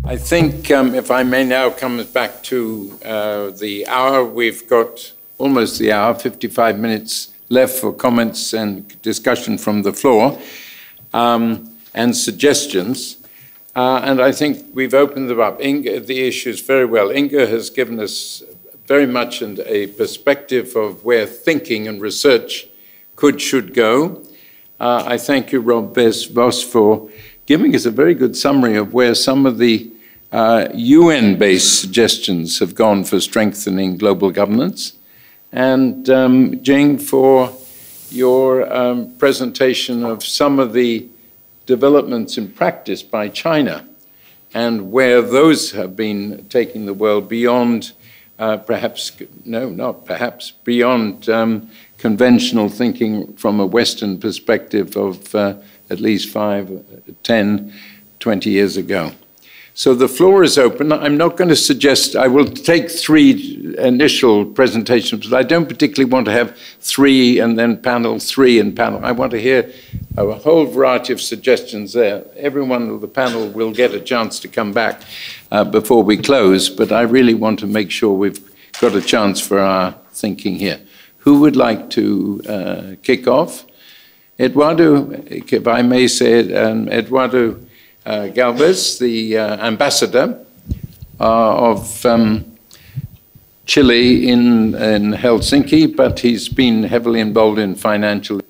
I think if I may now come back to the hour, we've got almost the hour, 55 minutes left for comments and discussion from the floor and suggestions. And I think we've opened them up. The issues very well. Inga has given us very much a perspective of where thinking and research should go. I thank you, Rob Vos, for giving us a very good summary of where some of the UN-based suggestions have gone for strengthening global governance. And Jing, for your presentation of some of the developments in practice by China and where those have been taking the world beyond beyond conventional thinking from a Western perspective of at least 5, 10, 20 years ago. So the floor is open. I'm not going to suggest, I will take 3 initial presentations, but I don't particularly want to have 3 and then panel 3 and panel. I want to hear a whole variety of suggestions there. Everyone on the panel will get a chance to come back before we close, but I really want to make sure we've got a chance for our thinking here. Who would like to kick off? Eduardo, if I may say it, Eduardo Galvez, the ambassador of Chile in Helsinki, but he's been heavily involved in financial.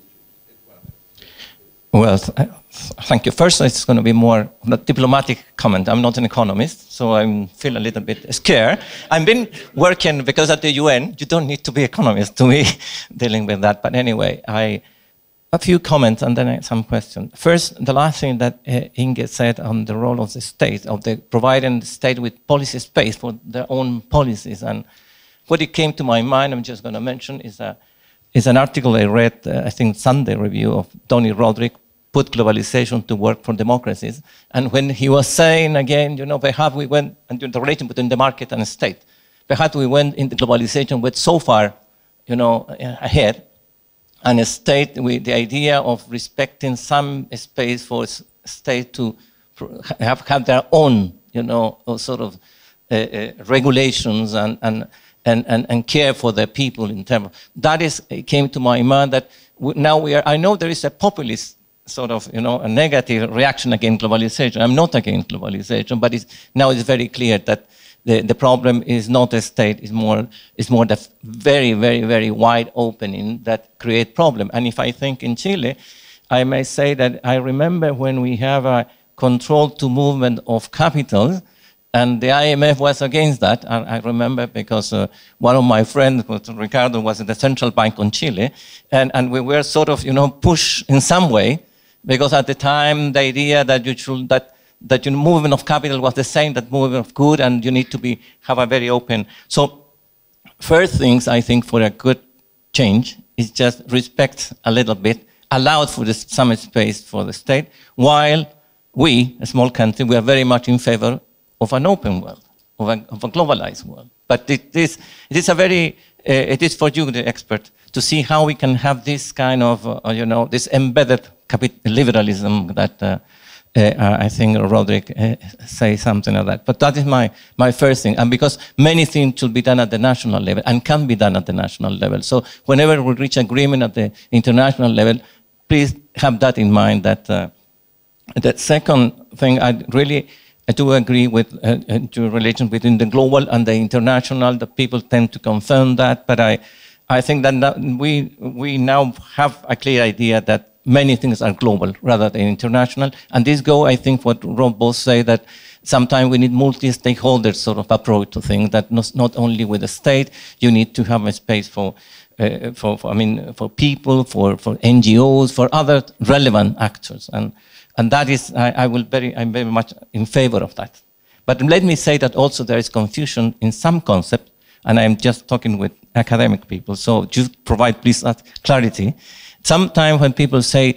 Well, thank you. First, it's going to be more of a diplomatic comment. I'm not an economist, so I feel a little bit scared. I've been working, because at the UN, you don't need to be economist to be dealing with that. But anyway, a few comments and then some questions. First, the last thing that Inge said on the role of the state, of providing the state with policy space for their own policies. And what it came to my mind, I'm just going to mention, is an article I read, I think Sunday Review, of Tony Roderick, Put Globalization to Work for Democracies. And when he was saying again, you know, perhaps we went, and the relation between the market and the state, perhaps we went into globalization with so far, you know, ahead, and a state with the idea of respecting some space for state to have their own, you know, sort of regulations and care for their people in terms of, that is, it came to my mind that now I know there is a populist sort of, you know, a negative reaction against globalization. I'm not against globalization, but now it's very clear that the problem is not a state, it's more the very, very, very wide opening that create problem. And if I think in Chile, I may say that I remember when we have a control to movement of capital, and the IMF was against that. I remember because one of my friends, Ricardo, was at the central bank on Chile, and we were sort of, you know, pushed in some way, because at the time the idea that you should, that your movement of capital was the same that movement of good, and you need to have a very open. So first things I think for a good change is just respect a little bit, allow for some space for the state, while we, a small country, we are very much in favor of an open world, of a globalized world. But it is for you, the expert, to see how we can have this kind of, you know, this embedded liberalism that I think Roderick say something like that. But that is my first thing. And because many things should be done at the national level and can be done at the national level. So whenever we reach agreement at the international level, please have that in mind. That the second thing, I do agree with the relation between the global and the international. The people tend to confirm that, but I think that we now have a clear idea that many things are global rather than international. And this I think, what Rob both say, that sometimes we need multi-stakeholder sort of approach to things, that not only with the state, you need to have a space for people, for NGOs, for other relevant actors. And that is, I'm very much in favor of that. But let me say that also there is confusion in some concept, and I'm just talking with academic people, so just provide please that clarity. Sometimes when people say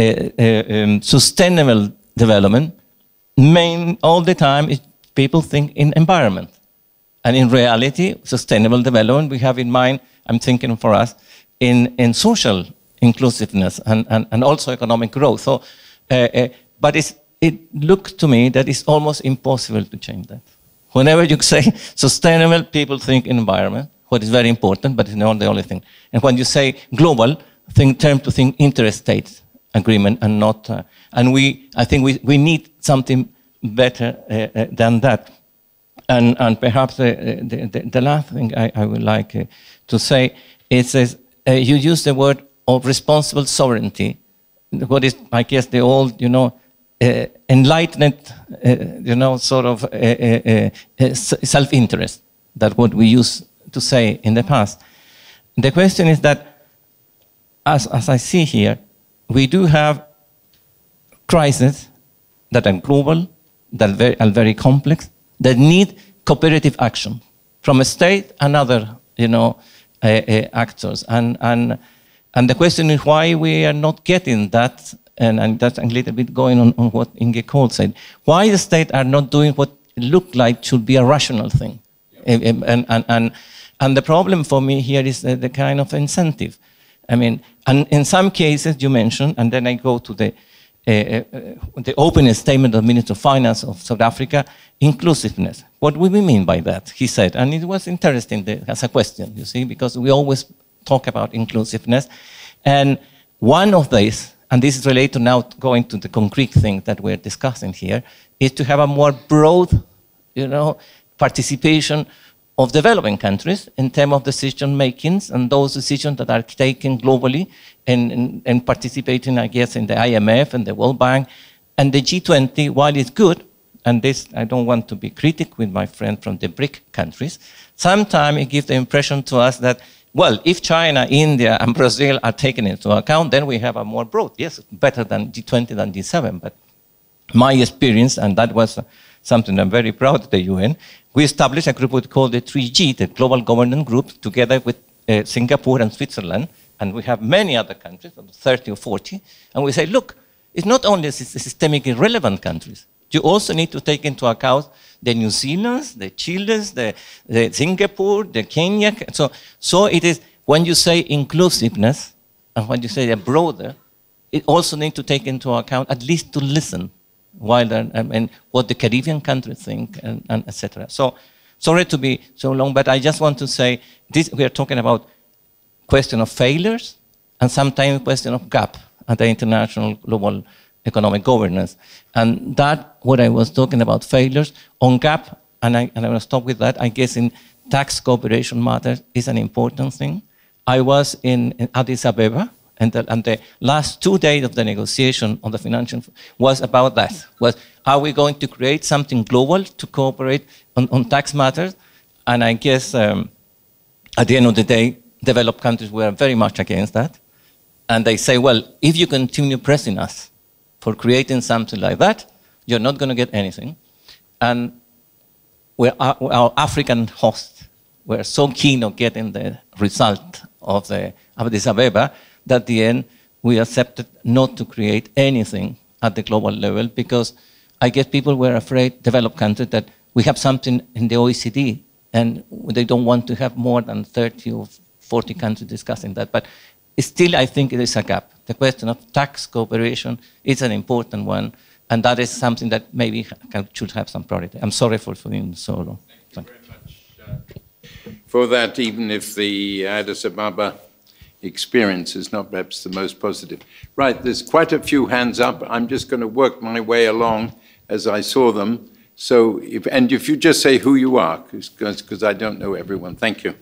sustainable development, all the time people think in environment. And in reality, sustainable development, we have in mind, I'm thinking for us, in social inclusiveness and also economic growth. So, but it looks to me that it's almost impossible to change that. Whenever you say sustainable, people think environment, what is very important, but it's not the only thing. And when you say global, tend to think interstate agreement and not. I think we need something better than that. And perhaps the last thing I would like to say is you use the word of responsible sovereignty. What is, I guess, the old, enlightened, sort of self-interest. That's what we used to say in the past. The question is that, as I see here, we do have crises that are global, that are very complex, that need cooperative action from a state and other, actors. And the question is why we are not getting that, and that's a little bit going on what Inge Kohl said. Why the state are not doing what it looked like should be a rational thing? And the problem for me here is the kind of incentive. I mean, and in some cases you mentioned, and then I go to the opening statement of Minister of Finance of South Africa, inclusiveness. What do we mean by that? He said, and it was interesting as a question, you see, because we always talk about inclusiveness. And one of these, and this is related to now going to the concrete thing that we're discussing here, is to have a more broad, participation of developing countries in terms of decision makings and those decisions that are taken globally and participating, I guess, in the IMF and the World Bank and the G20. While it's good, and this I don't want to be critical with my friend from the BRIC countries, sometimes it gives the impression to us that, well, if China, India, and Brazil are taken into account, then we have a more broad, yes, better than G20 than G7. But my experience, and that was something I'm very proud of the UN, we established a group we called the 3G, the Global Governance Group, together with Singapore and Switzerland, and we have many other countries, 30 or 40, and we say, look, it's not only systemically relevant countries. You also need to take into account the New Zealands, the Chiles, the Singapore, the Kenya. So it is, when you say inclusiveness, and when you say a broader, it also needs to take into account, at least to listen, while and what the Caribbean countries think, and etc. So, sorry to be so long, but I just want to say this: we are talking about question of failures and sometimes question of gap at the international global economic governance. And that, what I was talking about failures on gap, and I will stop with that. I guess in tax cooperation matters is an important thing. I was in Addis Ababa. And the last 2 days of the negotiation on the financial was about that. Was, are we going to create something global to cooperate on tax matters? And I guess at the end of the day, developed countries were very much against that. And they say, well, if you continue pressing us for creating something like that, you're not going to get anything. And our African hosts were so keen on getting the result of the Addis Ababa that at the end we accepted not to create anything at the global level because I guess people were afraid, developed countries, that we have something in the OECD and they don't want to have more than 30 or 40 countries discussing that. But still, I think it is a gap. The question of tax cooperation is an important one, and that is something that maybe should have some priority. I'm sorry for being so long. Thank you very much for that, even if the Addis Ababa experience is not perhaps the most positive. Right, there's quite a few hands up. I'm just going to work my way along as I saw them. So, if you just say who you are, because I don't know everyone. Thank you.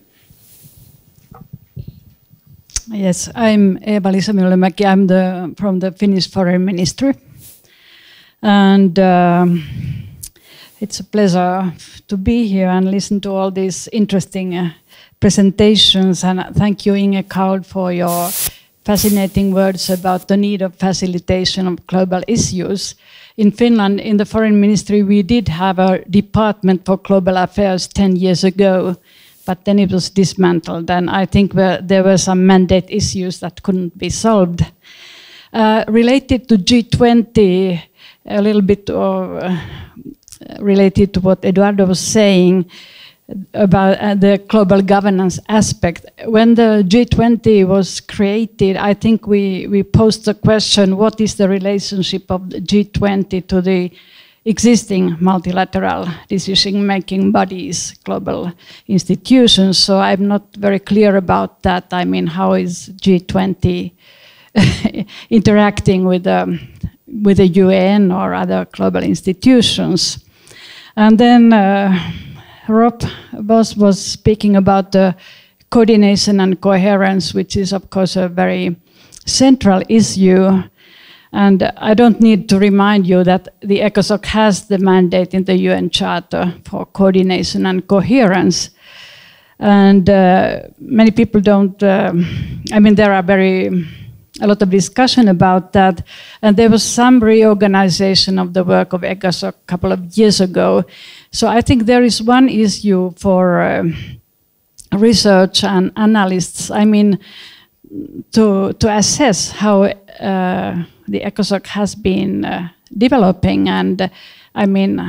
Yes, I'm Eva-Liisa Myllymäki. I'm from the Finnish Foreign Ministry. And it's a pleasure to be here and listen to all these interesting presentations. And thank you, Inge Kohl, for your fascinating words about the need of facilitation of global issues. In Finland, in the Foreign Ministry, we did have a department for global affairs 10 years ago, but then it was dismantled. And I think there were some mandate issues that couldn't be solved. Related to G20, a little bit related to what Eduardo was saying, about the global governance aspect. When the G20 was created, I think we posed the question, what is the relationship of the G20 to the existing multilateral decision-making bodies, global institutions? So I'm not very clear about that. I mean, how is G20 interacting with the UN or other global institutions? And then Rob Boss was speaking about the coordination and coherence, which is, of course, a very central issue. And I don't need to remind you that the ECOSOC has the mandate in the UN Charter for coordination and coherence. And many people don't, I mean, there are a lot of discussion about that. And there was some reorganization of the work of ECOSOC a couple of years ago. So I think there is one issue for research and analysts, I mean, to assess how the ECOSOC has been developing. And I mean,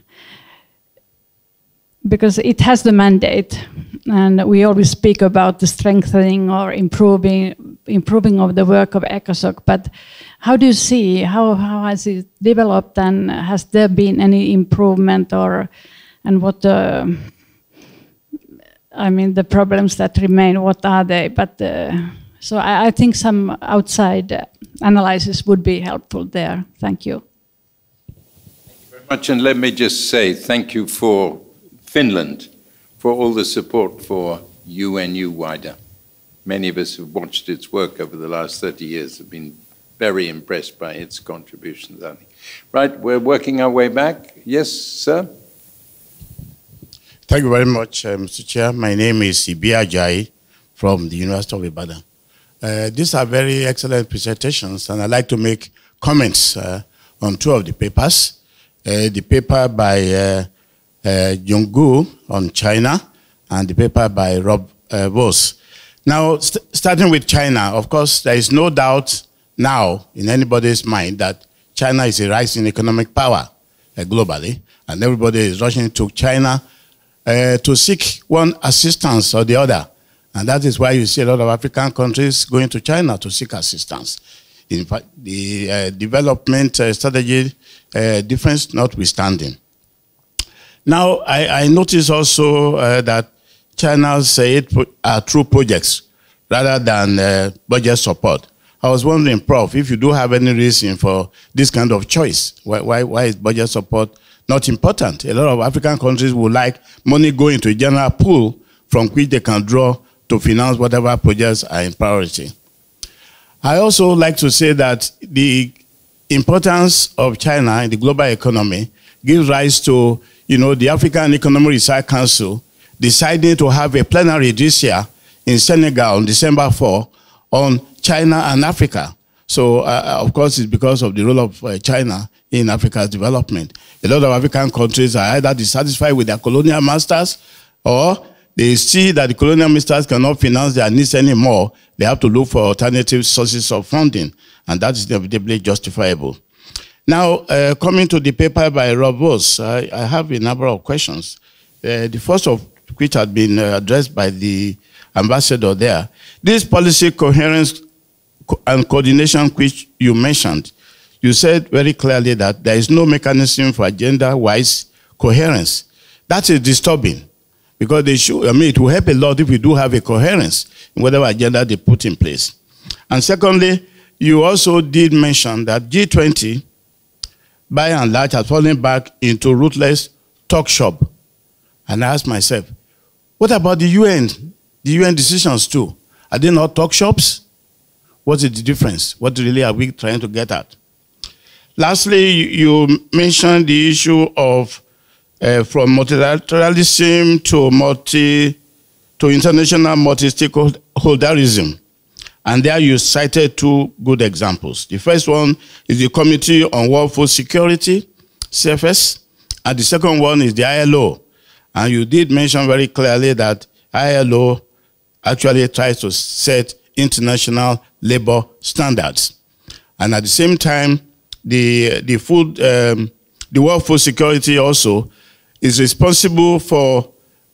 because it has the mandate, and we always speak about the strengthening or improving of the work of ECOSOC, but how do you see, how has it developed, and has there been any improvement, and what I mean, the problems that remain, what are they? But so I think some outside analysis would be helpful there. Thank you. Thank you very much, and let me just say thank you for Finland for all the support for UNU-WIDER. Many of us who've watched its work over the last 30 years have been very impressed by its contributions, I think. Right, we're working our way back. Yes, sir? Thank you very much, Mr. Chair. My name is Ibi Ajayi from the University of Ibadan. These are very excellent presentations, and I'd like to make comments on two of the papers. The paper by Jung-Gu on China, and the paper by Rob Vos. Now, starting with China, of course, there is no doubt now in anybody's mind that China is a rising economic power globally, and everybody is rushing to China to seek one assistance or the other. And that is why you see a lot of African countries going to China to seek assistance. In fact, the development strategy difference notwithstanding. Now, I notice also that China's aid are through projects rather than budget support. I was wondering, Prof, if you do have any reason for this kind of choice, why is budget support not important? A lot of African countries would like money going to a general pool from which they can draw to finance whatever projects are in priority. I also like to say that the importance of China in the global economy gives rise to, the African Economic Research Council deciding to have a plenary this year in Senegal on December 4 on China and Africa. So, of course, it's because of the role of China in Africa's development. A lot of African countries are either dissatisfied with their colonial masters, or they see that the colonial masters cannot finance their needs anymore. They have to look for alternative sources of funding, and that is inevitably justifiable. Now, coming to the paper by Rob Vos, I have a number of questions. The first of which had been addressed by the ambassador there. This policy coherence and coordination which you mentioned, you said very clearly that there is no mechanism for agenda-wise coherence. That is disturbing, because they should, it will help a lot if we do have a coherence in whatever agenda they put in place. And secondly, you also did mention that G20, by and large, has fallen back into ruthless talk shop. And I asked myself, what about the UN? The UN decisions too. Are they not talk shops? What is the difference? What really are we trying to get at? Lastly, you mentioned the issue of from multilateralism to international multi-stakeholderism. And there you cited two good examples. The first one is the Committee on World Food Security, CFS, and the second one is the ILO. And you did mention very clearly that ILO actually tries to set international labor standards. And at the same time, the World Food Security also is responsible for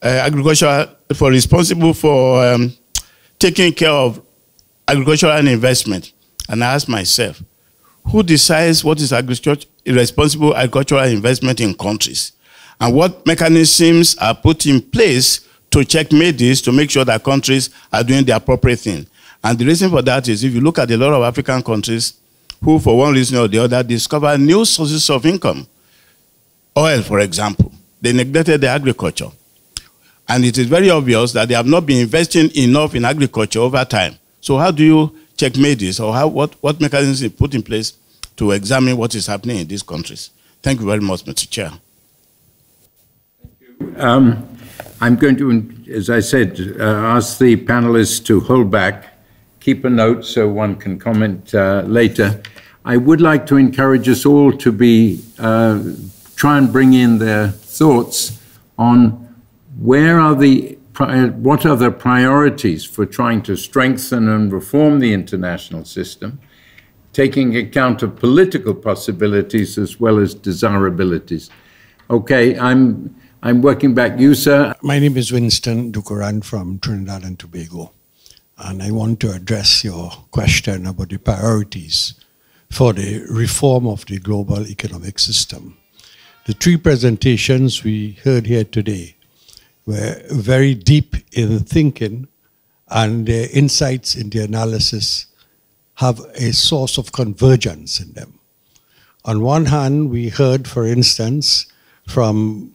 agriculture, responsible for taking care of agricultural investment. And I ask myself, who decides what is responsible agricultural investment in countries? And what mechanisms are put in place to checkmate this, to make sure that countries are doing the appropriate thing? And the reason for that is if you look at a lot of African countries who, for one reason or the other, discover new sources of income. Oil, for example. They neglected the agriculture. And it is very obvious that they have not been investing enough in agriculture over time. So how do you checkmate this, or what mechanisms are put in place to examine what is happening in these countries? Thank you very much, Mr. Chair. Thank you. I'm going to, as I said, ask the panelists to hold back, keep a note so one can comment later. I would like to encourage us all to be, try and bring in their thoughts on where are what are the priorities for trying to strengthen and reform the international system, taking account of political possibilities as well as desirabilities. Okay, I'm working back. You, sir? My name is Winston Dukuran from Trinidad and Tobago, and I want to address your question about the priorities for the reform of the global economic system. The three presentations we heard here today were very deep in thinking, and their insights in the analysis have a source of convergence in them. On one hand, we heard, for instance, from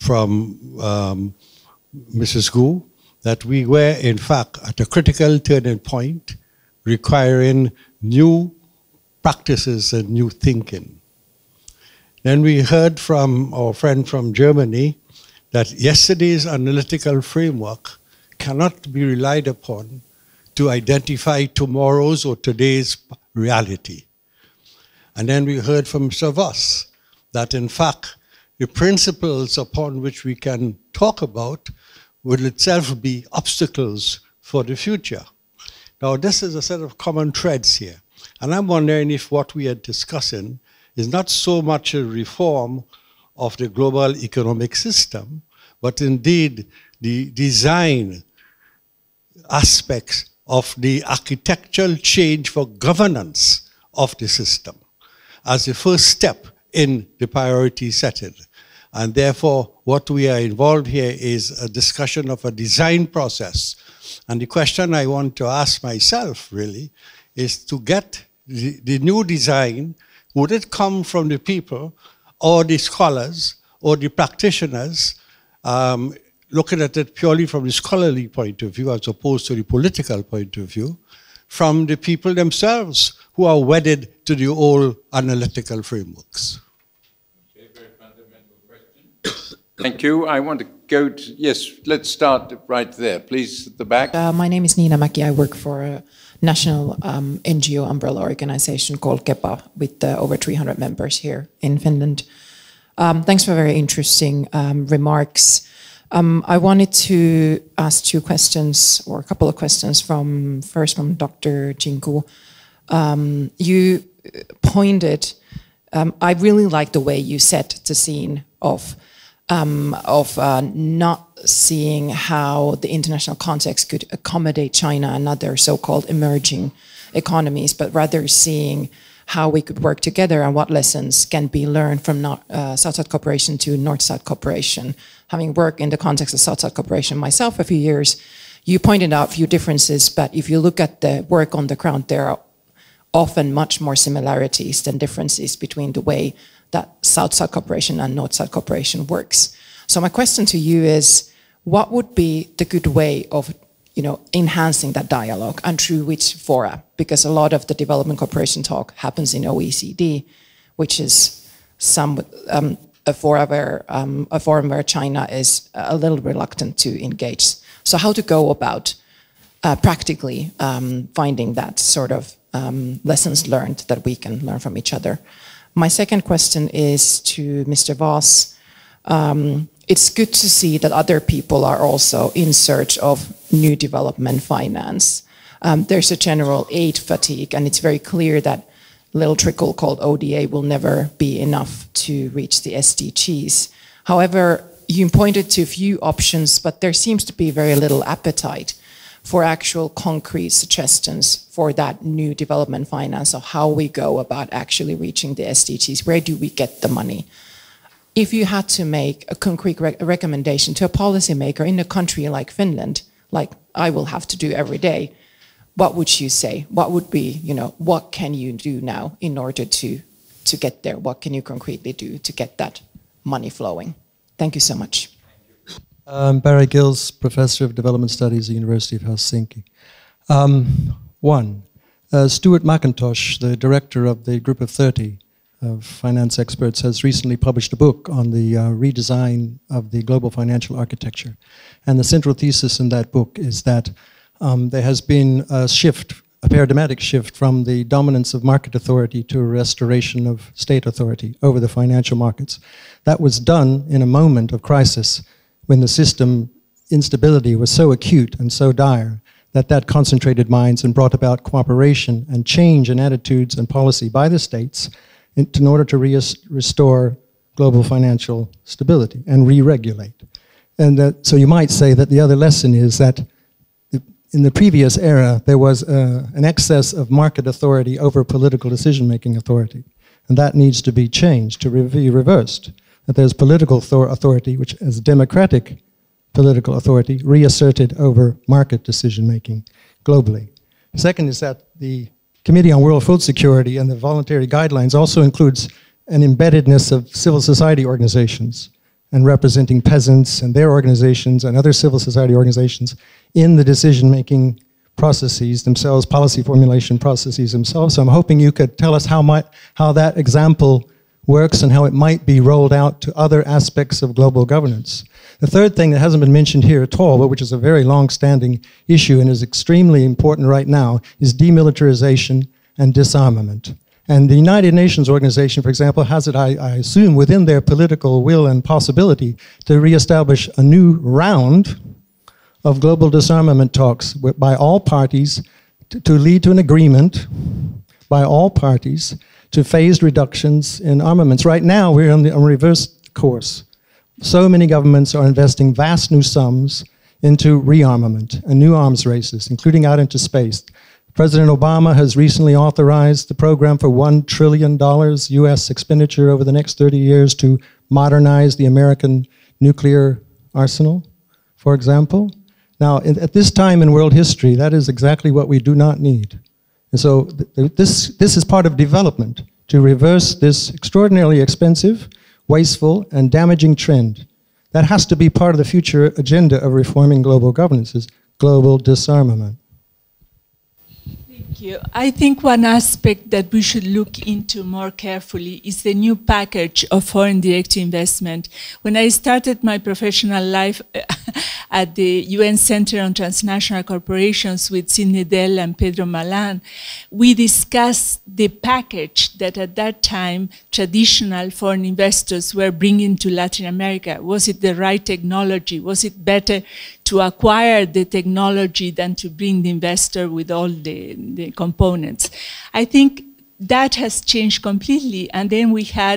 Mrs. Gu, that we were, in fact, at a critical turning point, requiring new practices and new thinking. Then we heard from our friend from Germany that yesterday's analytical framework cannot be relied upon to identify tomorrow's or today's reality. And then we heard from Mr. Voss that, in fact, the principles upon which we can talk about will itself be obstacles for the future. Now, this is a set of common threads here. And I'm wondering if what we are discussing is not so much a reform of the global economic system, but indeed the design aspects of the architectural change for governance of the system as the first step in the priority setting. And therefore, what we are involved here is a discussion of a design process. And the question I want to ask myself, really, is to get the new design, would it come from the people or the scholars or the practitioners, looking at it purely from the scholarly point of view as opposed to the political point of view, from the people themselves who are wedded to the old analytical frameworks? Okay, very fundamental question. Thank you. I want to go to, yes, let's start right there. Please, at the back. My name is Nina Mäki. I work for a national NGO umbrella organization called KEPA with over 300 members here in Finland. Thanks for very interesting remarks. I wanted to ask two questions, or a couple of questions, first from Dr. Jinku. You pointed, I really like the way you set the scene of not seeing how the international context could accommodate China and other so-called emerging economies, but rather seeing how we could work together and what lessons can be learned from South-South cooperation to North-South cooperation. Having worked in the context of South-South cooperation myself a few years, you pointed out a few differences, but if you look at the work on the ground, there are often much more similarities than differences between the way that South-South cooperation and North-South cooperation works. So my question to you is, what would be the good way of enhancing that dialogue, and through which fora? Because a lot of the development cooperation talk happens in OECD, which is a forum where China is a little reluctant to engage. So how to go about practically finding that sort of lessons learned that we can learn from each other. My second question is to Mr. Voss. It's good to see that other people are also in search of new development finance. There's a general aid fatigue, and it's very clear that little trickle called ODA will never be enough to reach the SDGs. However, you pointed to a few options, but there seems to be very little appetite for actual concrete suggestions for that new development finance of how we go about actually reaching the SDGs. Where do we get the money? If you had to make a concrete recommendation to a policymaker in a country like Finland, like I will have to do every day, what would you say? What would be, what can you do now in order to get there? What can you concretely do to get that money flowing? Thank you so much. Barry Gills, Professor of Development Studies at the University of Helsinki. Stuart McIntosh, the director of the Group of 30 of finance experts, has recently published a book on the redesign of the global financial architecture. And the central thesis in that book is that there has been a shift, a paradigmatic shift from the dominance of market authority to a restoration of state authority over the financial markets. That was done in a moment of crisis when the system instability was so acute and so dire that concentrated minds and brought about cooperation and change in attitudes and policy by the states in order to restore global financial stability and re-regulate. And so you might say that the other lesson is that in the previous era, there was an excess of market authority over political decision-making authority. And that needs to be changed, to be reversed. That there's political authority, which is democratic political authority, reasserted over market decision-making globally. Second is that the Committee on World Food Security and the voluntary guidelines also includes an embeddedness of civil society organizations and representing peasants and their organizations and other civil society organizations in the decision-making processes themselves, policy formulation processes themselves. So I'm hoping you could tell us how that example works and how it might be rolled out to other aspects of global governance. The third thing that hasn't been mentioned here at all, but which is a very long-standing issue and is extremely important right now, is demilitarization and disarmament. And the United Nations organization, for example, has it, I assume, within their political will and possibility to reestablish a new round of global disarmament talks by all parties to lead to an agreement by all parties to phased reductions in armaments. Right now, we're on the reverse course. So many governments are investing vast new sums into rearmament and new arms races, including out into space. President Obama has recently authorized the program for $1 trillion US expenditure over the next 30 years to modernize the American nuclear arsenal, for example. Now, at this time in world history, that is exactly what we do not need. And so this is part of development, to reverse this extraordinarily expensive, wasteful, and damaging trend. That has to be part of the future agenda of reforming global governance, is global disarmament. Thank you. I think one aspect that we should look into more carefully is the new package of foreign direct investment. When I started my professional life at the UN Center on Transnational Corporations with Sidney Dell and Pedro Malan, we discussed the package that at that time traditional foreign investors were bringing to Latin America. Was it the right technology? Was it better to acquire the technology than to bring the investor with all the components? I think that has changed completely. And then we had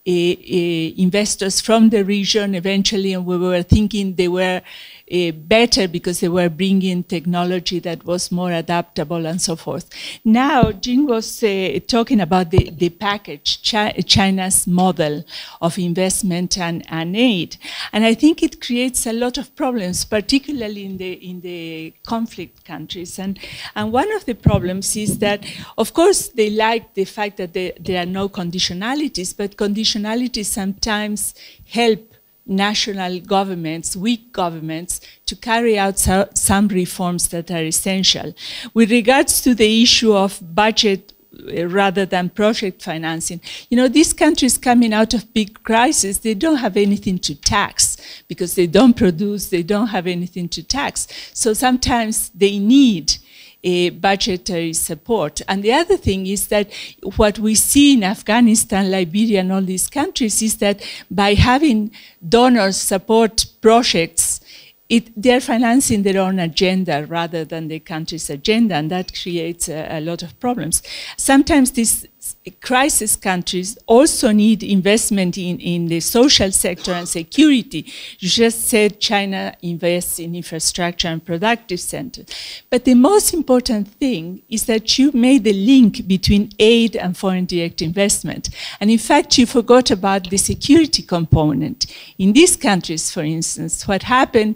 investors from the region eventually, and we were thinking they were better because they were bringing technology that was more adaptable and so forth. Now, Jean was talking about the package, China's model of investment and aid. And I think it creates a lot of problems, particularly in the conflict countries. And one of the problems is that, of course, they like the fact that there are no conditionalities, but conditionalities sometimes help national governments, weak governments, to carry out some reforms that are essential. With regards to the issue of budget rather than project financing, these countries coming out of big crises, they don't have anything to tax because they don't produce, they don't have anything to tax. So sometimes they need a budgetary support. And the other thing is that what we see in Afghanistan, Liberia, and all these countries is that by having donors support projects, they're financing their own agenda rather than the country's agenda, and that creates a lot of problems. Sometimes these crisis countries also need investment in the social sector and security. You just said China invests in infrastructure and productive centers. But the most important thing is that you made the link between aid and foreign direct investment. And in fact, you forgot about the security component. In these countries, for instance, what happened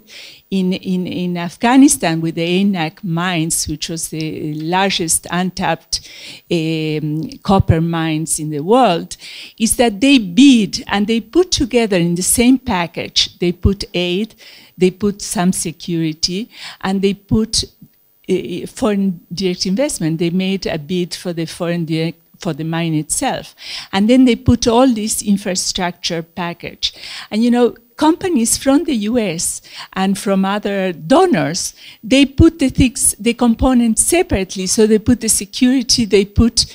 in Afghanistan with the ANAC mines, which was the largest untapped copper mines in the world, is that they bid and they put together in the same package. They put aid, they put some security, and they put foreign direct investment. They made a bid for the foreign direct for the mine itself. And then they put all this infrastructure package. And you know, companies from the US and from other donors, they put the components separately. So they put the security, they put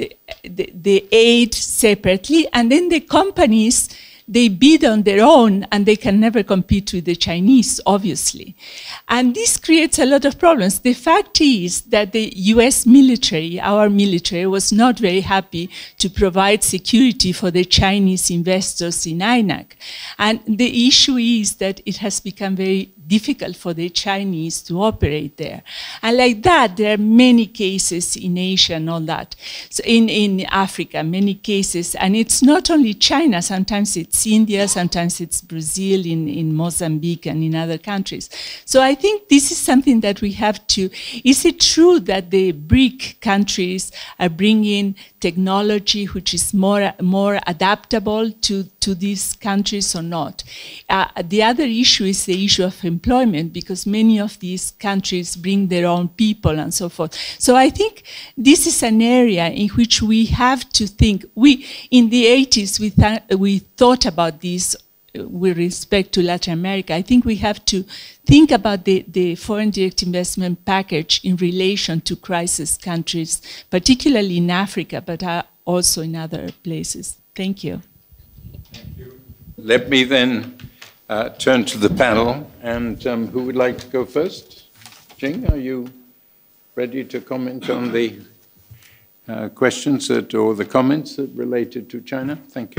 the aid separately, and then the companies, they bid on their own, and they can never compete with the Chinese, obviously. And this creates a lot of problems. The fact is that the US military, our military, was not very happy to provide security for the Chinese investors in INAC. And the issue is that it has become very difficult for the Chinese to operate there. And like that, there are many cases in Asia and all that. So in Africa, many cases. And it's not only China, sometimes it's India, sometimes it's Brazil, in Mozambique and in other countries. So I think this is something that we have to, is it true that the BRIC countries are bringing technology which is more adaptable to these countries or not? The other issue is the issue of employment, because many of these countries bring their own people and so forth. So I think this is an area in which we have to think. In the 80s, we thought about this with respect to Latin America. I think we have to think about the foreign direct investment package in relation to crisis countries, particularly in Africa, but also in other places. Thank you. Thank you. Let me then turn to the panel, and who would like to go first? Jing, are you ready to comment on the questions or the comments that related to China? Thank you.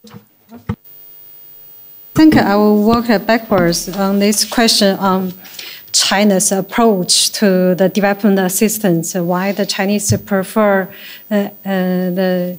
I think I will work backwards on this question on China's approach to the development assistance, why the Chinese prefer the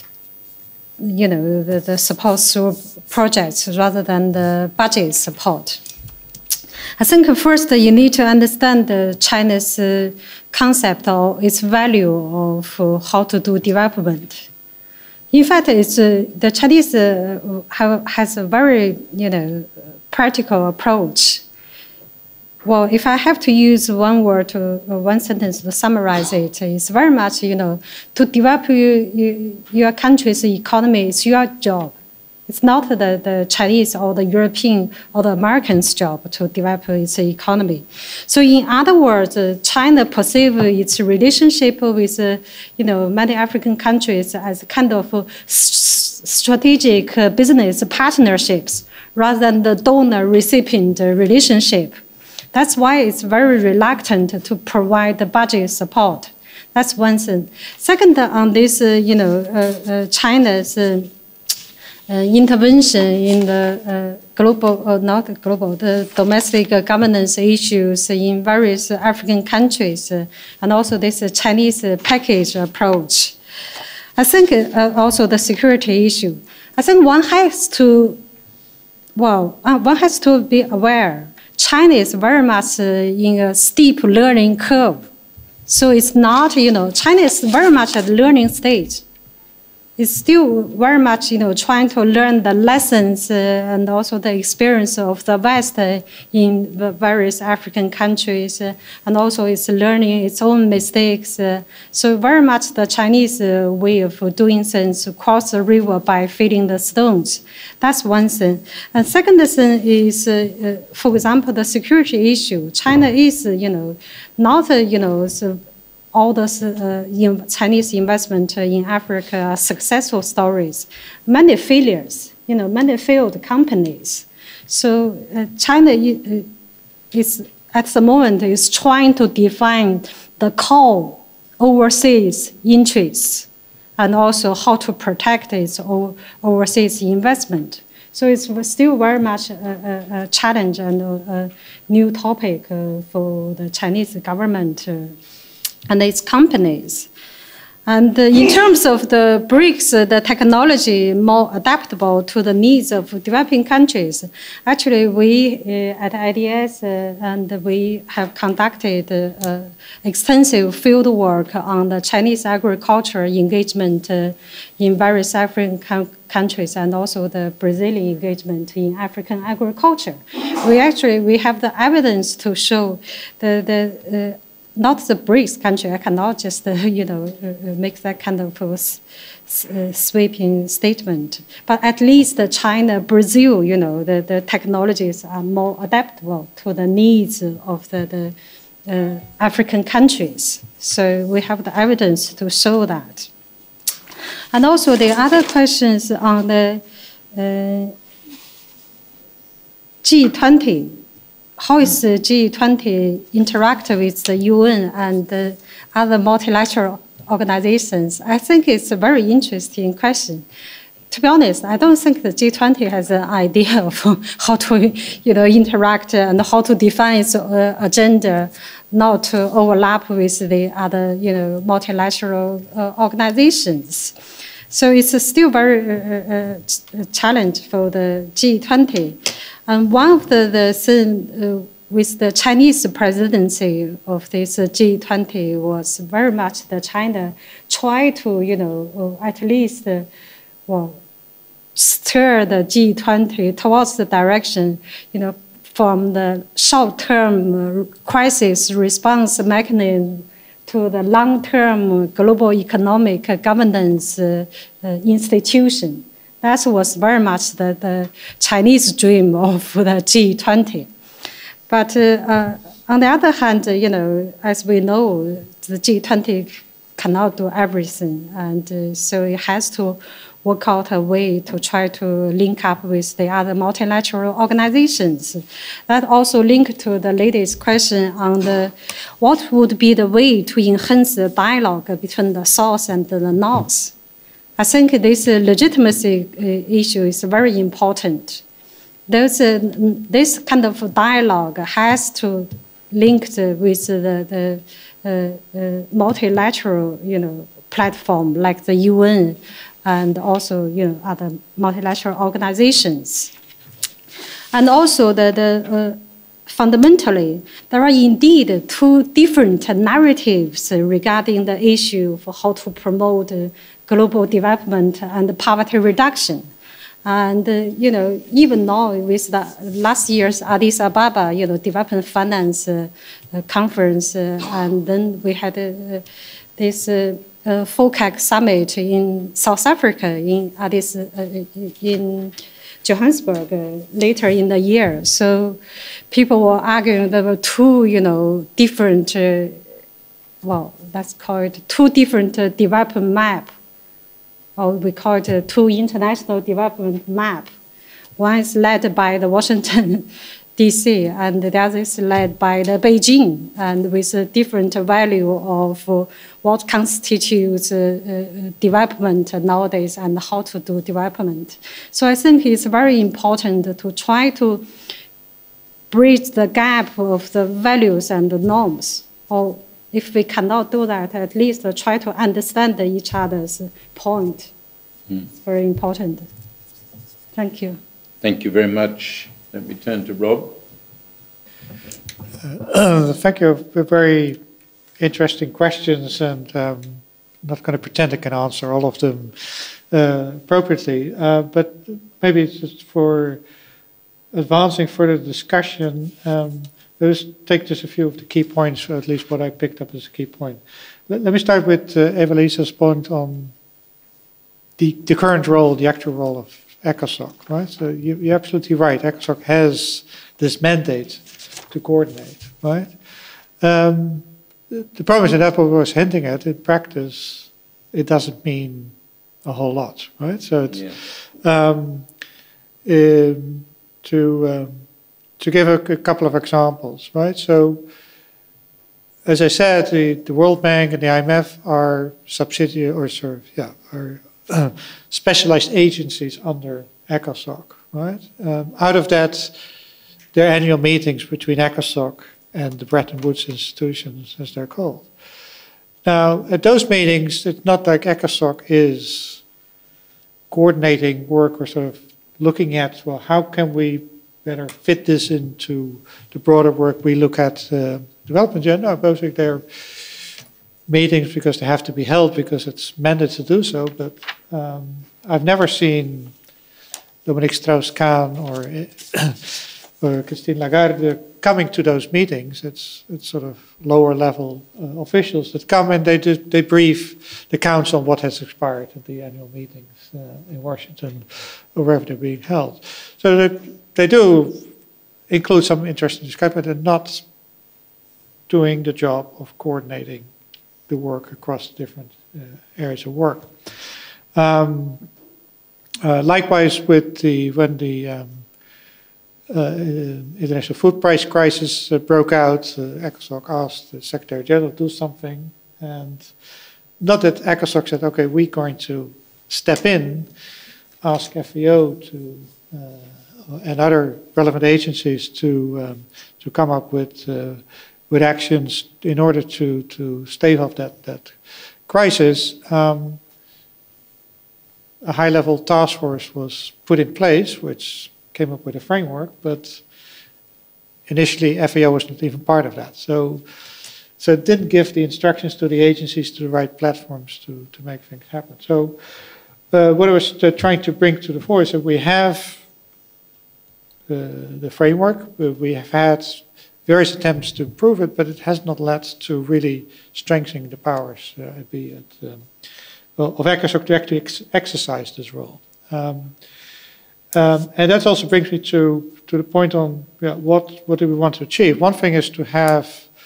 support through projects rather than the budget support. I think first you need to understand China's concept or its value of how to do development. In fact, the Chinese has a very practical approach. Well, if I have to use one word one sentence to summarize it, it's very much to develop your country's economy is your job. It's not the Chinese or the European or the Americans' job to develop its economy. So in other words, China perceives its relationship with many African countries as kind of strategic business partnerships rather than the donor-recipient relationship. That's why it's very reluctant to provide the budget support. That's one thing. Second, on this, China's intervention in the the domestic governance issues in various African countries, and also this Chinese package approach. I think also the security issue. I think one has to be aware. China is very much in a steep learning curve. So it's not, China is very much at the learning stage. It's still very much, trying to learn the lessons and also the experience of the West in the various African countries, and also it's learning its own mistakes. So very much the Chinese way of doing things, cross the river by filling the stones. That's one thing. And second thing is, for example, the security issue. China is, not, all those Chinese investment in Africa are successful stories. Many failures, many failed companies. So China is at the moment is trying to define the core overseas interests. and also how to protect its overseas investment. So it's still very much a challenge and a new topic for the Chinese government and its companies. And in terms of the BRICS, the technology more adaptable to the needs of developing countries. Actually, we at IDS and we have conducted extensive field work on the Chinese agriculture engagement in various African countries and also the Brazilian engagement in African agriculture. We have the evidence to show not the BRICS country. I cannot just, make that kind of sweeping statement. But at least China, Brazil, the technologies are more adaptable to the needs of the African countries. So we have the evidence to show that. And also the other questions on the G20. How is the G20 interact with the UN and the other multilateral organizations? I think it's a very interesting question. To be honest, I don't think the G20 has an idea of how to, interact and how to define its agenda, not to overlap with the other, multilateral organizations. So it's still very challenge for the G20. And one of the things with the Chinese presidency of this G20 was very much that China tried to, at least, steer the G20 towards the direction, from the short-term crisis response mechanism to the long-term global economic governance institution. That was very much the Chinese dream of the G20. But on the other hand, as we know, the G20 cannot do everything. And so it has to work out a way to try to link up with the other multilateral organizations. That also linked to the latest question on what would be the way to enhance the dialogue between the South and the North. I think this legitimacy issue is very important. This kind of dialogue has to link with the multilateral, platform like the UN and also, other multilateral organizations. And also fundamentally, there are indeed two different narratives regarding the issue for how to promote global development and poverty reduction. And, even now with the last year's Addis Ababa, development finance conference, and then we had this FOCAC summit in South Africa in Johannesburg later in the year. So people were arguing there were two, different, let's call it two different development map, or we call it two international development map. One is led by the Washington, D.C., and the other is led by the Beijing, and with a different value of what constitutes development nowadays and how to do development. So I think it's very important to try to bridge the gap of the values and the norms. Or if we cannot do that, at least try to understand each other's point. It's very important. Thank you. Thank you very much. Let me turn to Rob. Thank you for very interesting questions, and I'm not going to pretend I can answer all of them appropriately, but maybe it's just for advancing further discussion, let's take just a few of the key points, or at least what I picked up as a key point. Let me start with Eva-Lisa's point on the current role, the actual role of ECOSOC, right? So you're absolutely right. ECOSOC has this mandate to coordinate, right? The problem is, and that's what I was hinting at, in practice, it doesn't mean a whole lot, right? So it's, to give a couple of examples, right? So as I said, the World Bank and the IMF are subsidiary or sort of, yeah, are specialized agencies under ECOSOC, right? Out of that, there are annual meetings between ECOSOC and the Bretton Woods institutions, as they're called. Now, at those meetings, it's not like ECOSOC is coordinating work or sort of looking at, well, how can we better fit this into the broader work we look at development agenda? No, basically they're meetings because they have to be held because it's mandated to do so, but I've never seen Dominique Strauss-Kahn or Christine Lagarde coming to those meetings. It's sort of lower level officials that come and they brief the council on what has expired at the annual meetings in Washington or wherever they're being held. So they do include some interesting discussion, but they're not doing the job of coordinating the work across different areas of work. Likewise, with when the international food price crisis broke out, ECOSOC asked the Secretary General to do something, and not that ECOSOC said, okay, we're going to step in, ask FAO to and other relevant agencies to come up with actions in order to stave off that crisis. A high-level task force was put in place, which came up with a framework, but initially FAO was not even part of that. So it didn't give the instructions to the agencies to the right platforms to make things happen. So what I was trying to bring to the fore is that we have the framework. We have had various attempts to improve it, but it has not led to really strengthening the powers of ECOSOC to actually exercise this role. And that also brings me to the point on what do we want to achieve. One thing is to have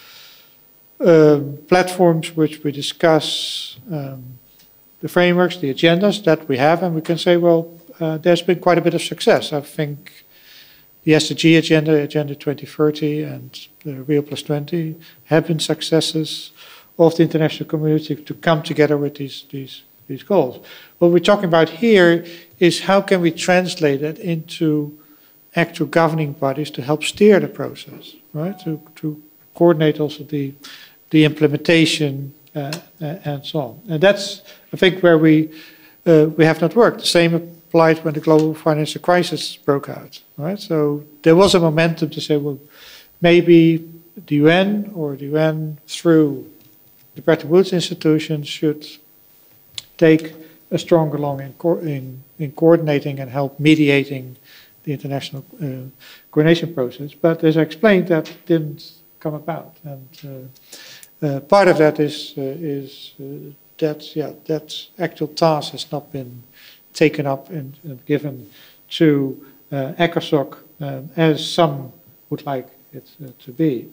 platforms which we discuss the frameworks, the agendas that we have, and we can say, well, there's been quite a bit of success. I think the SDG agenda, Agenda 2030, and the Rio +20 have been successes of the international community to come together with these goals. What we're talking about here is how can we translate it into actual governing bodies to help steer the process, right? To coordinate also the implementation and so on. And that's, I think, where we have not worked. The same applied when the global financial crisis broke out, right? So there was a momentum to say, well, maybe the UN or the UN through the Bretton Woods institutions should take a stronger role in coordinating and help mediating the international coordination process. But as I explained, that didn't come about. And part of that is that actual task has not been taken up and given to ECOSOC as some would like it to be.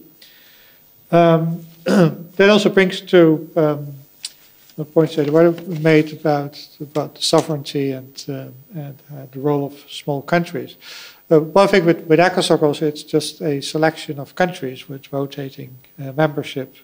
That also brings to the points that were made about the sovereignty and the role of small countries. One thing with ECOSOC also, it's just a selection of countries with rotating membership.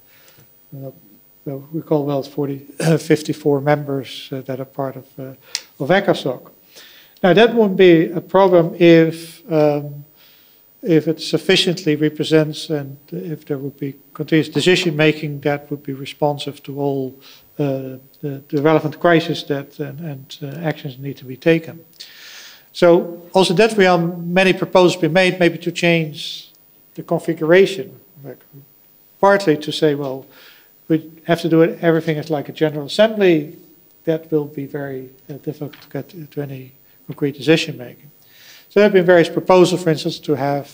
We call well 54 members that are part of ECOSOC. Now that wouldn't be a problem if it sufficiently represents and if there would be continuous decision making that would be responsive to all the relevant crises that and actions need to be taken. So also that we are many proposals been made maybe to change the configuration, like partly to say, well, we have to do it, everything is like a General Assembly. That will be very difficult to get to any concrete decision making. So there have been various proposals, for instance, to have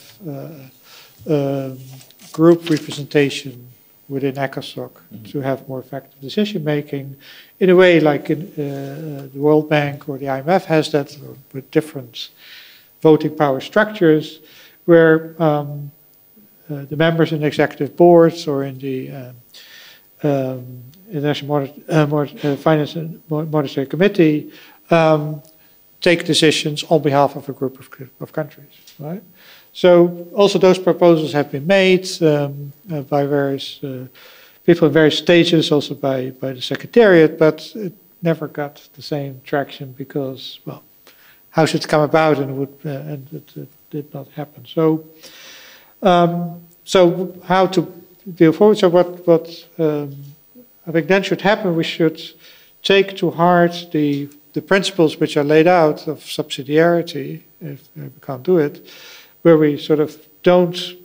group representation within ECOSOC to have more effective decision making in a way like in, the World Bank or the IMF has that with different voting power structures where the members in the executive boards or in the International Finance and Monetary Committee take decisions on behalf of a group of countries, right? So also those proposals have been made by various people in various stages, also by the Secretariat, but it never got the same traction because, well, how should it come about, and it did not happen. So, so how to deal forward? So what I think then should happen, we should take to heart the principles which are laid out of subsidiarity, if we can't do it, where we sort of don't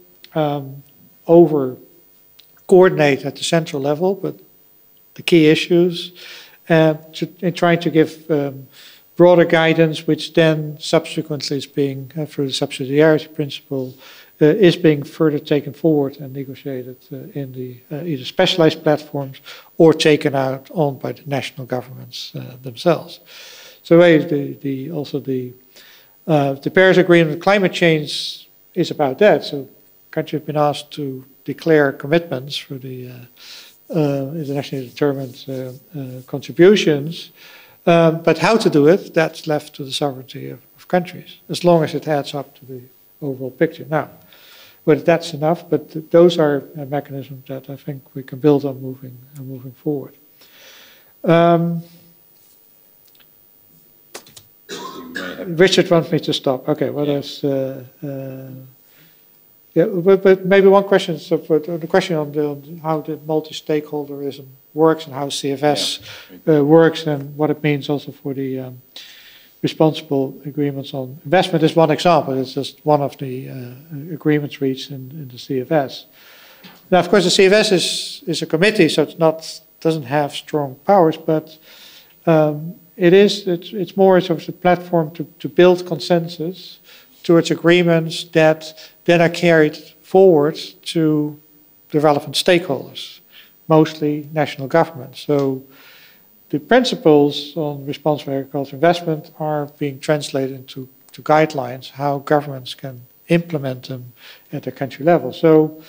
over-coordinate at the central level, but the key issues, in trying to give broader guidance, which then subsequently is being, through the subsidiarity principle, is being further taken forward and negotiated in the either specialized platforms or taken out on by the national governments themselves. So also the Paris Agreement on climate change is about that. So countries have been asked to declare commitments for the internationally determined contributions, but how to do it, that's left to the sovereignty of countries, as long as it adds up to the overall picture. Now, whether that's enough, but those are mechanisms that I think we can build on moving forward. Richard wants me to stop. Okay, what else? Yeah, but maybe one question. So for the question on how the multi-stakeholderism works and how CFS works and what it means also for the responsible agreements on investment is one example. It's just one of the agreements reached in the CFS. Now, of course, the CFS is a committee, so doesn't have strong powers, but it's more sort of a platform to build consensus towards agreements that then are carried forward to the relevant stakeholders, mostly national governments. So the principles on responsible agricultural investment are being translated into guidelines, how governments can implement them at the country level. So,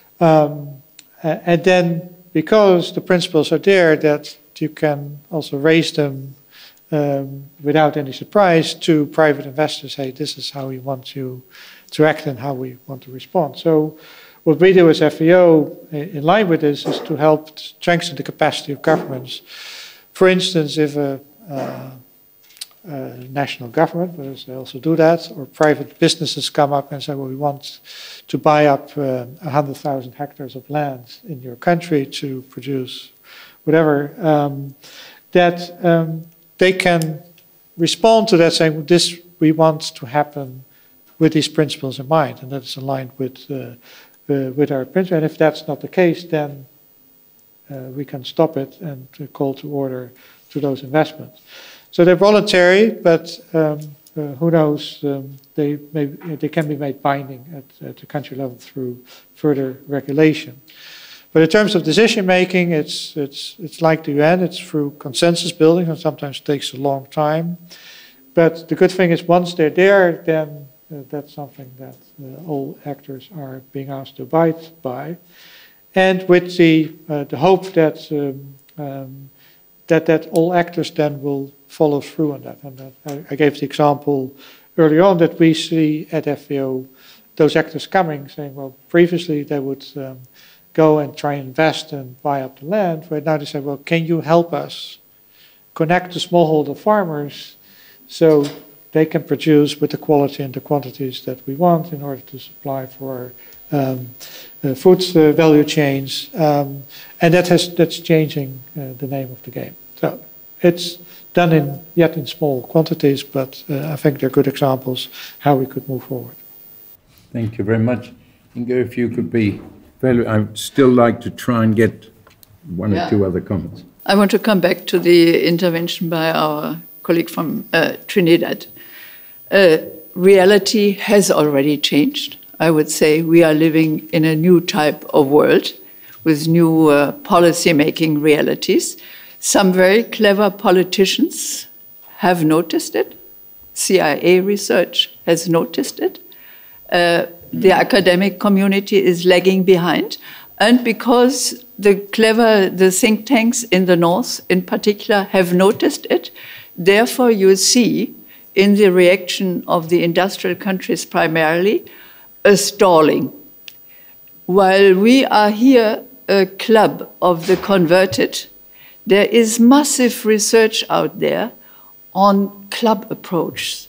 and then because the principles are there, that you can also raise them without any surprise to private investors, hey, this is how we want you to act and how we want to respond. So what we do as FAO in line with this is to help strengthen the capacity of governments. For instance, if a national government, but they also do that, or private businesses come up and say, well, we want to buy up 100,000 hectares of land in your country to produce whatever, they can respond to that saying, this we want to happen with these principles in mind, and that's aligned with our principles. And if that's not the case, then we can stop it and call to order to those investments. So they're voluntary, but who knows, they can be made binding at the country level through further regulation. But in terms of decision making, it's like the UN, it's through consensus building, and sometimes takes a long time. But the good thing is once they're there, then that's something that all actors are being asked to abide by. And with the hope that that all actors then will follow through on that. And I gave the example earlier on that we see at FAO those actors coming, saying, well, previously they would go and try and invest and buy up the land, where now they say, well, can you help us connect the smallholder farmers so they can produce with the quality and the quantities that we want in order to supply for food value chains, and that's changing the name of the game. So it's done yet in small quantities, but I think they're good examples how we could move forward. Thank you very much. Ingo, if you could be fairly, I'd still like to try and get one or two other comments. I want to come back to the intervention by our colleague from Trinidad. Reality has already changed. I would say we are living in a new type of world with new policy-making realities. Some very clever politicians have noticed it. CIA research has noticed it. The academic community is lagging behind. And because the think tanks in the North in particular have noticed it, therefore you see in the reaction of the industrial countries primarily stalling. While we are here a club of the converted, there is massive research out there on club approaches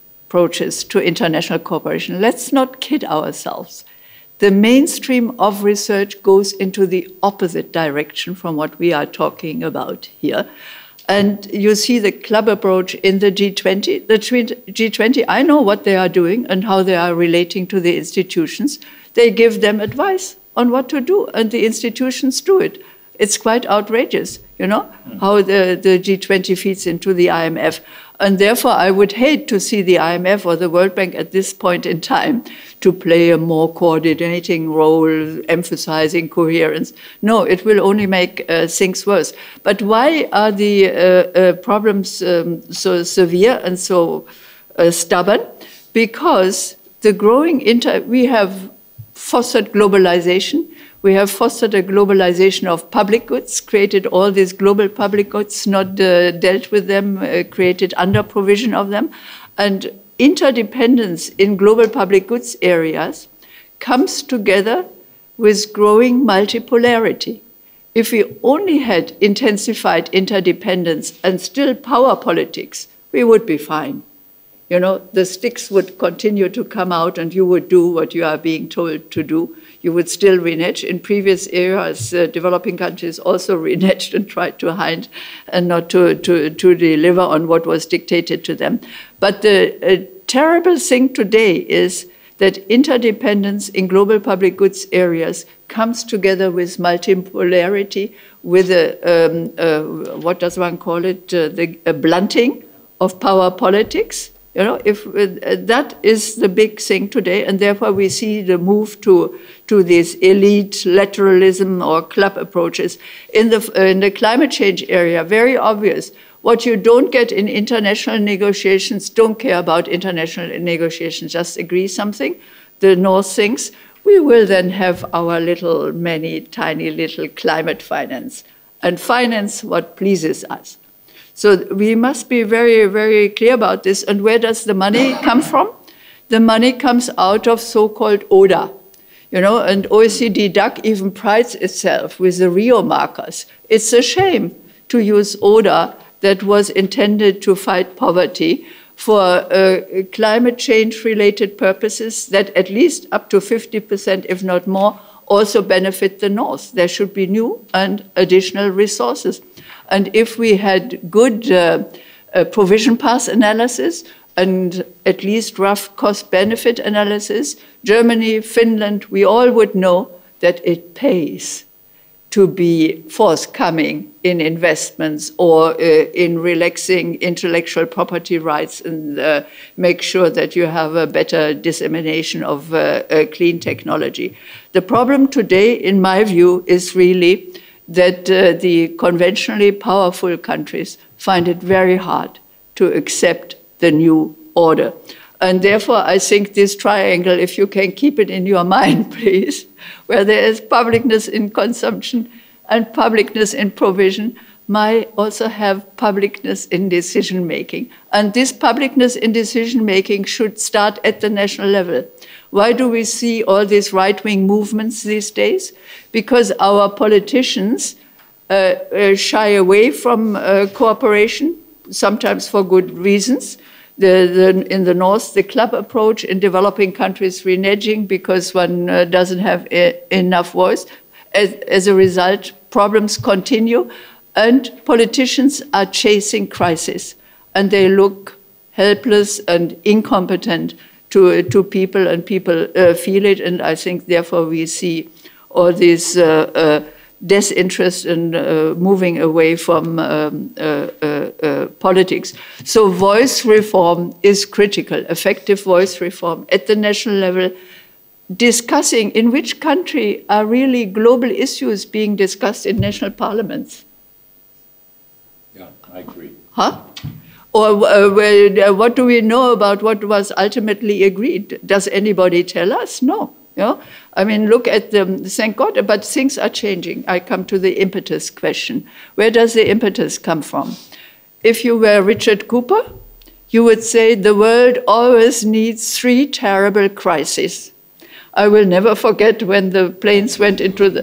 to international cooperation. Let's not kid ourselves. The mainstream of research goes into the opposite direction from what we are talking about here. And you see the club approach in the G20. The G20, I know what they are doing and how they are relating to the institutions. They give them advice on what to do, and the institutions do it. It's quite outrageous, you know, how the G20 feeds into the IMF. And therefore, I would hate to see the IMF or the World Bank at this point in time to play a more coordinating role, emphasizing coherence. No, it will only make things worse. But why are the problems so severe and so stubborn? Because the growing we have fostered globalization. We have fostered a globalization of public goods, created all these global public goods, not dealt with them, created under provision of them. And interdependence in global public goods areas comes together with growing multipolarity. If we only had intensified interdependence and still power politics, we would be fine. You know, the sticks would continue to come out and you would do what you are being told to do. You would still renege. In previous eras, developing countries also reneged and tried to hide and not to deliver on what was dictated to them. But the terrible thing today is that interdependence in global public goods areas comes together with multipolarity, with what does one call it, a blunting of power politics. You know, if that is the big thing today, and therefore we see the move to this elite lateralism or club approaches in the climate change area. Very obvious. What you don't get in international negotiations, don't care about international negotiations. Just agree something. The North thinks we will then have our many tiny little climate finance and finance what pleases us. So we must be very, very clear about this. And where does the money come from? The money comes out of so-called ODA. You know, and OECD DAC even prides itself with the Rio markers. It's a shame to use ODA that was intended to fight poverty for climate change-related purposes that at least up to 50%, if not more, also benefit the North. There should be new and additional resources. And if we had good provision path analysis and at least rough cost-benefit analysis, Germany, Finland, we all would know that it pays to be forthcoming in investments or in relaxing intellectual property rights and make sure that you have a better dissemination of clean technology. The problem today, in my view, is really that the conventionally powerful countries find it very hard to accept the new order. And therefore, I think this triangle, if you can keep it in your mind, please, where there is publicness in consumption and publicness in provision, might also have publicness in decision-making. And this publicness in decision-making should start at the national level. Why do we see all these right-wing movements these days? Because our politicians shy away from cooperation, sometimes for good reasons. In the North, the club approach, in developing countries reneging because one doesn't have enough voice. As a result, problems continue, and politicians are chasing crisis, and they look helpless and incompetent to people, and people feel it, and I think therefore we see all this disinterest and moving away from politics. So voice reform is critical, effective voice reform at the national level, discussing in which country are really global issues being discussed in national parliaments. Yeah, I agree. Huh? Or what do we know about what was ultimately agreed? Does anybody tell us? No. You know? I mean, look at thank God, but things are changing. I come to the impetus question. Where does the impetus come from? If you were Richard Cooper, you would say the world always needs 3 terrible crises. I will never forget when the planes went into the,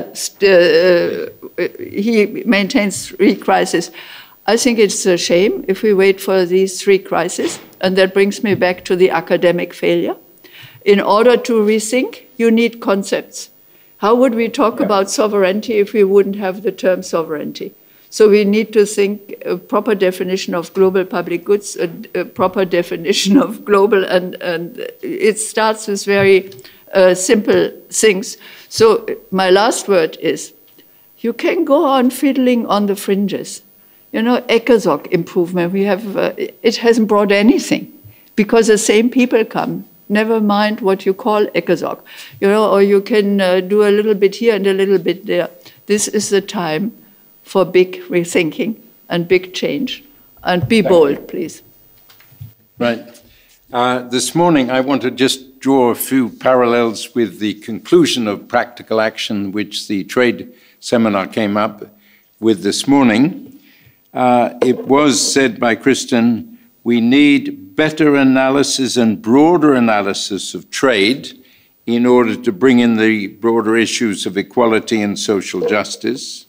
he maintains 3 crises. I think it's a shame if we wait for these 3 crises, and that brings me back to the academic failure. In order to rethink, you need concepts. How would we talk about sovereignty if we wouldn't have the term sovereignty? So we need to think a proper definition of global public goods, a proper definition of global, and it starts with very simple things. So my last word is, you can go on fiddling on the fringes. You know, ECOSOC improvement, we have, it hasn't brought anything because the same people come. Never mind what you call ECOSOC, you know, or you can do a little bit here and a little bit there. This is the time for big rethinking and big change. And be bold, please. Right. This morning, I want to just draw a few parallels with the conclusion of practical action, which the trade seminar came up with this morning. It was said by Kristen, we need better analysis and broader analysis of trade in order to bring in the broader issues of equality and social justice.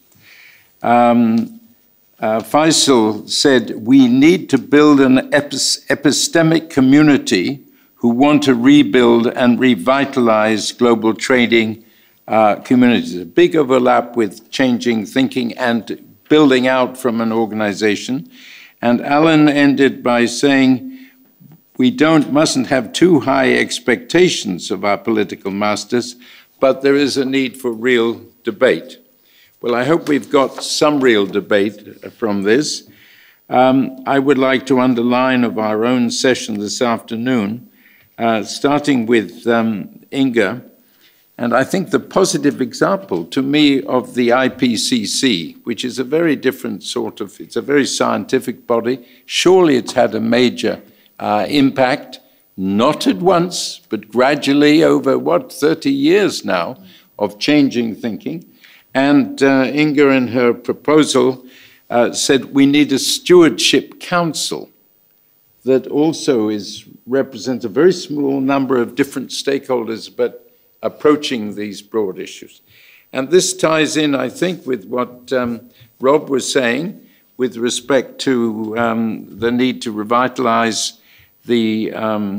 Faisal said, we need to build an epistemic community who want to rebuild and revitalize global trading communities. A big overlap with changing thinking and building out from an organization. And Alan ended by saying, we mustn't have too high expectations of our political masters, but there is a need for real debate. Well, I hope we've got some real debate from this. I would like to underline of our own session this afternoon, starting with Inga, and I think the positive example to me of the IPCC, which is a very different sort of, it's a very scientific body. Surely it's had a major impact, not at once, but gradually over, 30 years now of changing thinking. And Inga in her proposal said we need a stewardship council that also represents a very small number of different stakeholders, but approaching these broad issues. And this ties in, I think, with what Rob was saying with respect to the need to revitalize the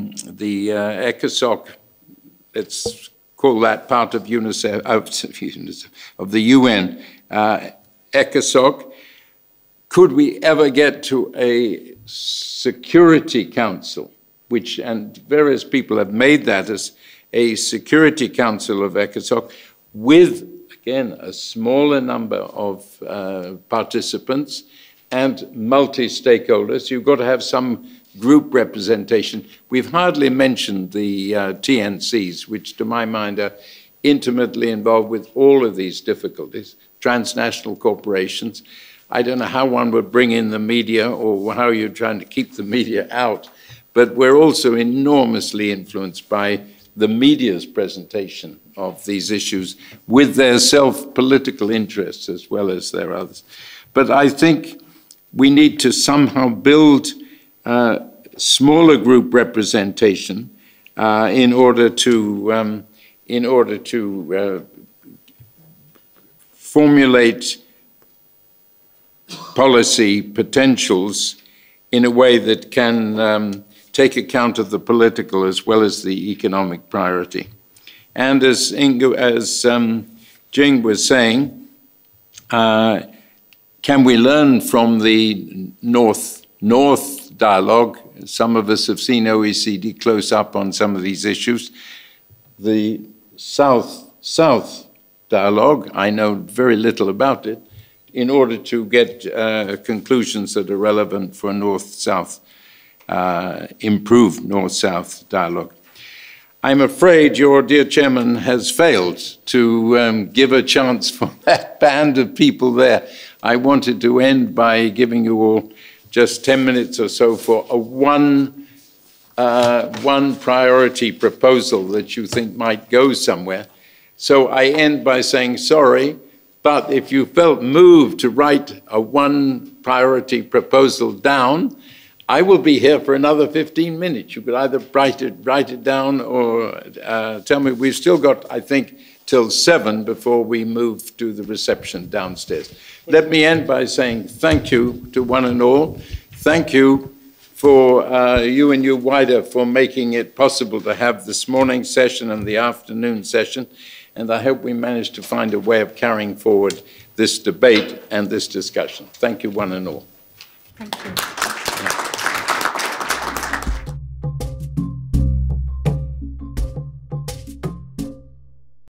ECOSOC, let's call that part of UNICEF, of the UN, ECOSOC. Could we ever get to a Security Council, which, and various people have made that as a Security Council of ECOSOC with, again, a smaller number of participants and multi-stakeholders. You've got to have some group representation. We've hardly mentioned the TNCs, which to my mind are intimately involved with all of these difficulties, transnational corporations. I don't know how one would bring in the media or how you're trying to keep the media out, but we're also enormously influenced by the media's presentation of these issues with their self-political interests as well as their others. But I think we need to somehow build smaller group representation in order to formulate policy potentials in a way that can take account of the political as well as the economic priority. And as Jing was saying, can we learn from the North dialogue? Some of us have seen OECD close up on some of these issues. The South dialogue, I know very little about it, in order to get conclusions that are relevant for North-South, improved North-South dialogue. I'm afraid your dear chairman has failed to give a chance for that band of people there. I wanted to end by giving you all just 10 minutes or so for a one priority proposal that you think might go somewhere. So I end by saying sorry, but if you felt moved to write a one priority proposal down, I will be here for another 15 minutes. You could either write it down or tell me. We've still got, I think, till 7 before we move to the reception downstairs. Let me end by saying thank you to one and all. Thank you for UNU-WIDER for making it possible to have this morning's session and the afternoon session. And I hope we managed to find a way of carrying forward this debate and this discussion. Thank you, one and all. Thank you.